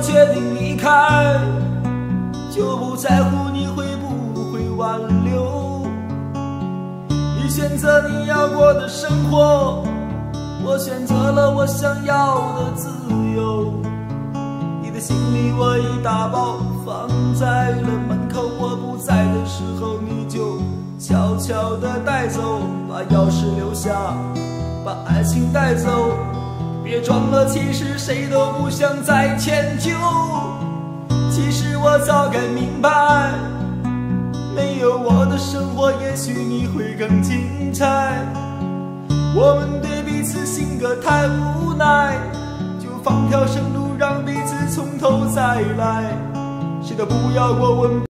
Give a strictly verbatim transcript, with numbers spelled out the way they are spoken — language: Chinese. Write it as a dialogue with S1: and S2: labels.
S1: 决定离开，就不在乎你会不会挽留。你选择你要过的生活，我选择了我想要的自由。你的行李我一大包放在了门口，我不在的时候你就悄悄地带走，把钥匙留下，把爱情带走。别装了，其实谁都不想再迁就。其实我早该明白，没有我的生活也许你会更精彩。我们对彼此性格太无奈，就放条生路让彼此从头再来，谁都不要过问。